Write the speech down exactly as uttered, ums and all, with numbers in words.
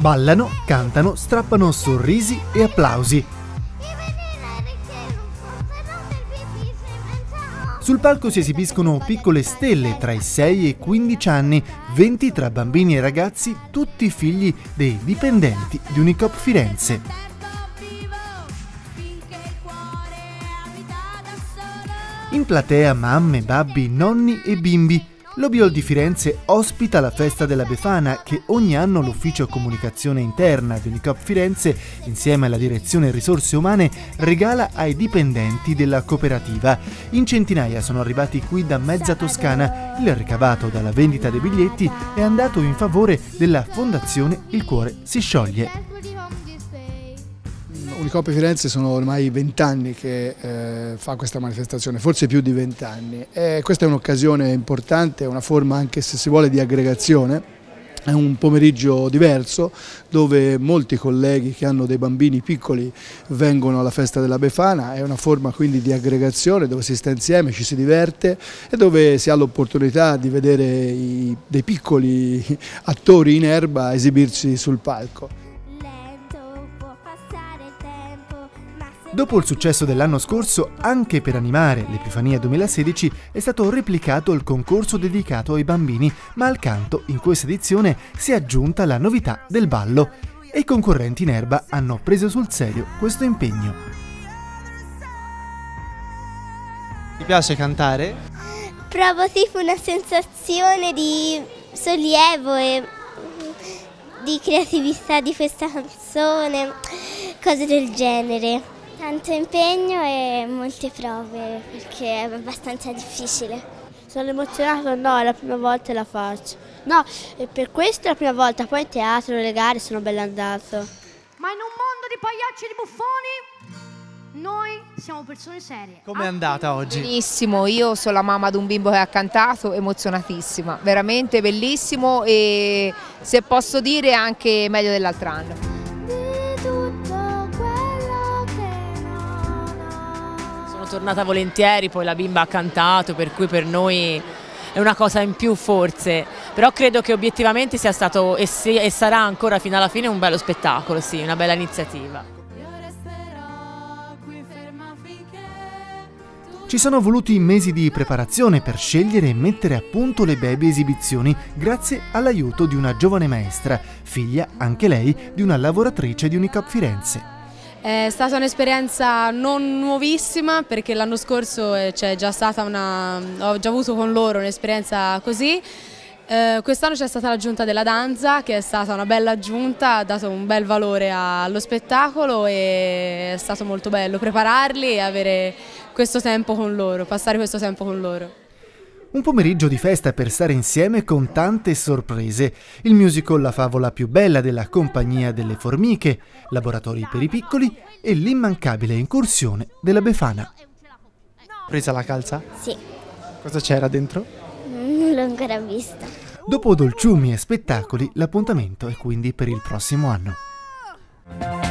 Ballano, cantano, strappano sorrisi e applausi. Sul palco si esibiscono piccole stelle tra i sei e i quindici anni, venti tra bambini e ragazzi, tutti figli dei dipendenti di Unicoop Firenze. In platea mamme, babbi, nonni e bimbi. L'Obiol di Firenze ospita la festa della Befana che ogni anno l'ufficio comunicazione interna di Unicoop Firenze, insieme alla direzione risorse umane, regala ai dipendenti della cooperativa. In centinaia sono arrivati qui da mezza Toscana. Il ricavato dalla vendita dei biglietti è andato in favore della fondazione Il Cuore si scioglie. Unicoop Firenze sono ormai vent'anni che eh, fa questa manifestazione, forse più di vent'anni. E questa è un'occasione importante, una forma anche se si vuole di aggregazione. È un pomeriggio diverso dove molti colleghi che hanno dei bambini piccoli vengono alla festa della Befana, è una forma quindi di aggregazione dove si sta insieme, ci si diverte e dove si ha l'opportunità di vedere i, dei piccoli attori in erba esibirsi sul palco. Dopo il successo dell'anno scorso, anche per animare l'Epifania duemilasedici è stato replicato il concorso dedicato ai bambini, ma al canto in questa edizione si è aggiunta la novità del ballo e i concorrenti in erba hanno preso sul serio questo impegno. Ti piace cantare? Provo tipo una sensazione di sollievo e di creatività di questa canzone, cose del genere. Tanto impegno e molte prove perché è abbastanza difficile. Sono emozionata, no, è la prima volta che la faccio. No, per questo è la prima volta, poi in teatro, le gare sono belle andato. Ma in un mondo di pagliacci e di buffoni, noi siamo persone serie. Com'è andata oggi? Benissimo, io sono la mamma di un bimbo che ha cantato, emozionatissima, veramente bellissimo e se posso dire anche meglio dell'altro anno. Tornata volentieri, poi la bimba ha cantato, per cui per noi è una cosa in più forse, però credo che obiettivamente sia stato e, se, e sarà ancora fino alla fine un bello spettacolo, sì, una bella iniziativa. Ci sono voluti mesi di preparazione per scegliere e mettere a punto le baby esibizioni grazie all'aiuto di una giovane maestra, figlia anche lei di una lavoratrice di Unicoop Firenze. È stata un'esperienza non nuovissima perché l'anno scorso c'è già stata una, ho già avuto con loro un'esperienza così. Eh, quest'anno c'è stata l'aggiunta della danza che è stata una bella aggiunta, ha dato un bel valore allo spettacolo e è stato molto bello prepararli e avere questo tempo con loro, passare questo tempo con loro. Un pomeriggio di festa per stare insieme con tante sorprese. Il musical La favola più bella della Compagnia delle Formiche, Laboratori per i piccoli e l'immancabile incursione della Befana. Presa la calza? Sì. Cosa c'era dentro? Non l'ho ancora vista. Dopo dolciumi e spettacoli, l'appuntamento è quindi per il prossimo anno.